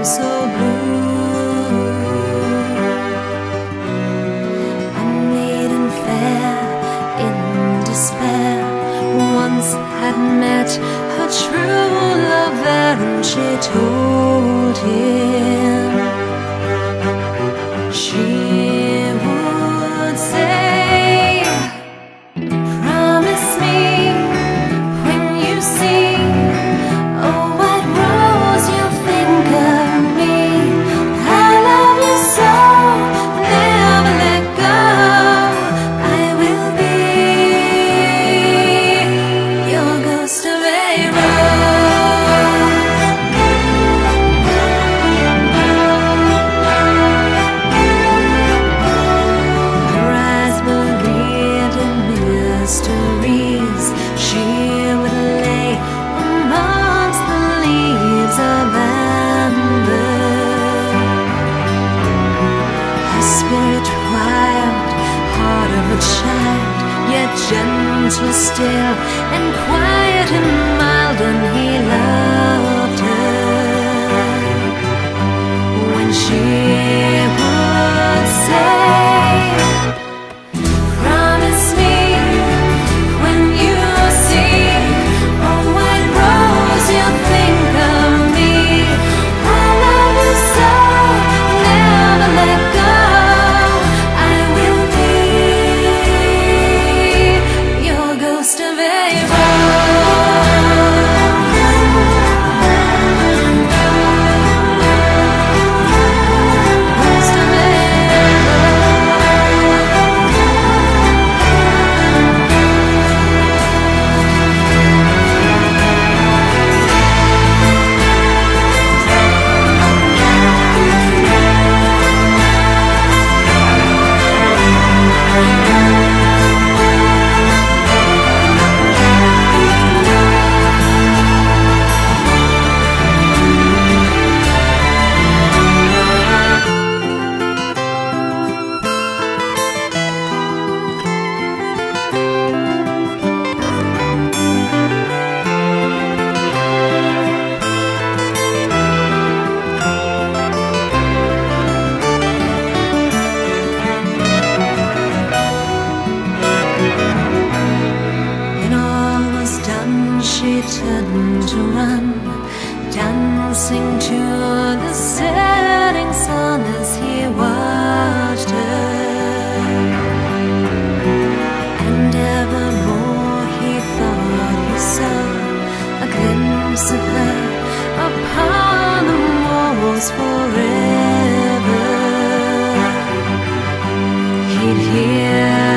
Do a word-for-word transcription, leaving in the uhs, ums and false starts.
so blue. A maiden fair in despair once had met her true love there, and she told him she would say, promise me when you see a white rose you'll think of me. I love you so, never let go. I will be your ghost of a mysteries she would lay amongst the leaves of amber. Her spirit wild, heart of a child, yet gentle still, and quiet and mild, and he loved her when she would say, she turned to run, dancing to the setting sun as he watched her. And evermore he thought he saw a glimpse of her upon the walls forever. He'd hear